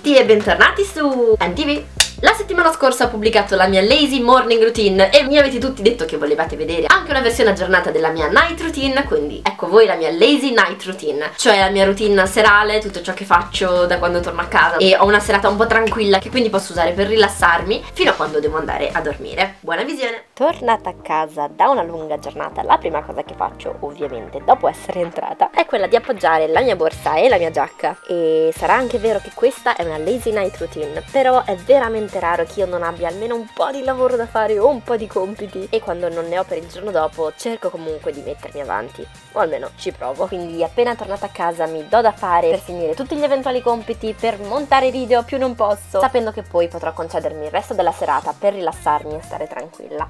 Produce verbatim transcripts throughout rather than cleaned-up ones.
tutti e bentornati su N T V. La settimana scorsa ho pubblicato la mia lazy morning routine e mi avete tutti detto che volevate vedere anche una versione aggiornata della mia night routine, quindi ecco voi la mia lazy night routine, cioè la mia routine serale, tutto ciò che faccio da quando torno a casa, e ho una serata un po' tranquilla che quindi posso usare per rilassarmi fino a quando devo andare a dormire. Buona visione! Tornata a casa da una lunga giornata, la prima cosa che faccio ovviamente dopo essere entrata è quella di appoggiare la mia borsa e la mia giacca. E sarà anche vero che questa è una lazy night routine, però è veramente raro che io non abbia almeno un po' di lavoro da fare o un po' di compiti, e quando non ne ho per il giorno dopo cerco comunque di mettermi avanti, o almeno ci provo. Quindi appena tornata a casa mi do da fare per finire tutti gli eventuali compiti, per montare video più non posso, sapendo che poi potrò concedermi il resto della serata per rilassarmi e stare tranquilla.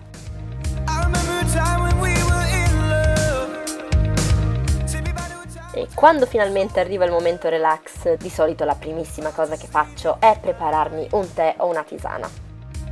E quando finalmente arriva il momento relax, di solito la primissima cosa che faccio è prepararmi un tè o una tisana.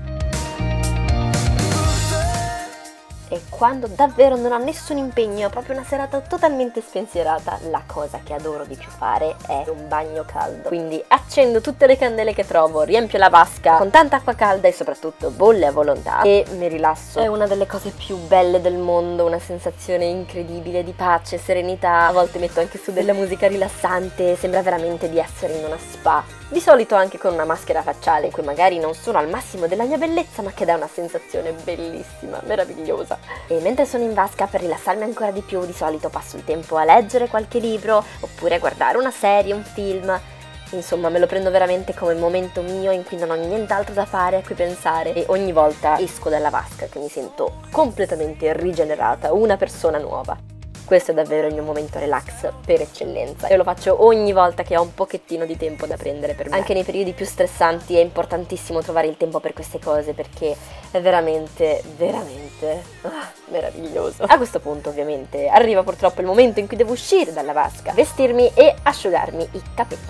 E quando davvero non ho nessun impegno, proprio una serata totalmente spensierata, la cosa che adoro di più fare è un bagno caldo. Quindi accendo tutte le candele che trovo, riempio la vasca con tanta acqua calda e soprattutto bolle a volontà e mi rilasso. È una delle cose più belle del mondo, una sensazione incredibile di pace, serenità. A volte metto anche su della musica rilassante, sembra veramente di essere in una spa. Di solito anche con una maschera facciale in cui magari non sono al massimo della mia bellezza, ma che dà una sensazione bellissima, meravigliosa. E mentre sono in vasca, per rilassarmi ancora di più, di solito passo il tempo a leggere qualche libro oppure a guardare una serie, un film. Insomma, me lo prendo veramente come un momento mio in cui non ho nient'altro da fare, a cui pensare, e ogni volta esco dalla vasca che mi sento completamente rigenerata, una persona nuova. Questo è davvero il mio momento relax per eccellenza e lo faccio ogni volta che ho un pochettino di tempo da prendere per me. Anche nei periodi più stressanti è importantissimo trovare il tempo per queste cose, perché è veramente, veramente ah, meraviglioso. A questo punto ovviamente arriva purtroppo il momento in cui devo uscire dalla vasca, vestirmi e asciugarmi i capelli.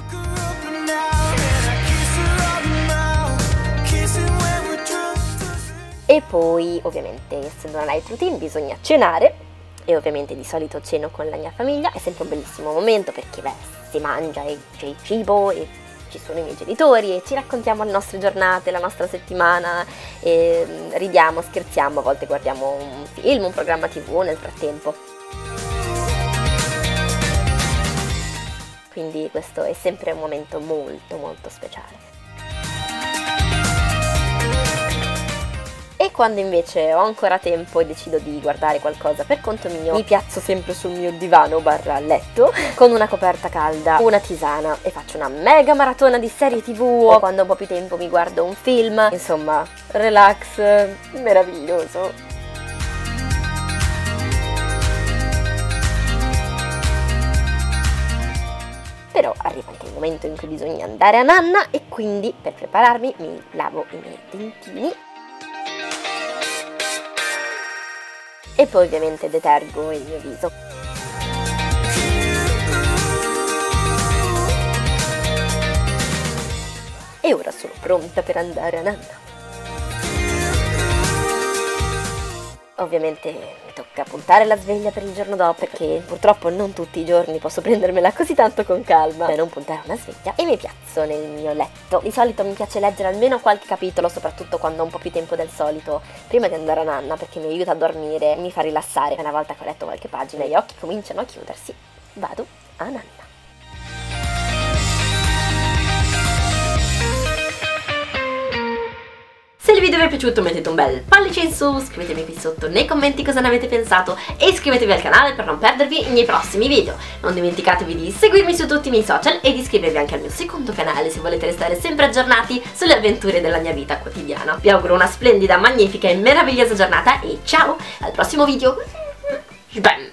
E poi ovviamente, essendo una night routine, bisogna cenare. E ovviamente di solito ceno con la mia famiglia, è sempre un bellissimo momento perché beh, si mangia e c'è il cibo e ci sono i miei genitori e ci raccontiamo le nostre giornate, la nostra settimana, e ridiamo, scherziamo, a volte guardiamo un film, un programma tivù nel frattempo. Quindi questo è sempre un momento molto molto speciale. E quando invece ho ancora tempo e decido di guardare qualcosa per conto mio, mi piazzo sempre sul mio divano barra letto con una coperta calda, una tisana e faccio una mega maratona di serie tivù, o quando ho un po' più tempo mi guardo un film. Insomma, relax meraviglioso. Però arriva anche il momento in cui bisogna andare a nanna e quindi per prepararmi mi lavo i miei dentini. E poi ovviamente detergo il mio viso. E ora sono pronta per andare a nanna. Ovviamente mi tocca puntare la sveglia per il giorno dopo, perché purtroppo non tutti i giorni posso prendermela così tanto con calma per non puntare una sveglia, e mi piazzo nel mio letto. Di solito mi piace leggere almeno qualche capitolo, soprattutto quando ho un po' più tempo del solito, prima di andare a nanna, perché mi aiuta a dormire, mi fa rilassare. Una volta che ho letto qualche pagina e gli occhi cominciano a chiudersi, vado a nanna. Se il video vi è piaciuto mettete un bel pollice in su, scrivetemi qui sotto nei commenti cosa ne avete pensato e iscrivetevi al canale per non perdervi i miei prossimi video. Non dimenticatevi di seguirmi su tutti i miei social e di iscrivervi anche al mio secondo canale se volete restare sempre aggiornati sulle avventure della mia vita quotidiana. Vi auguro una splendida, magnifica e meravigliosa giornata e ciao al prossimo video. Bam!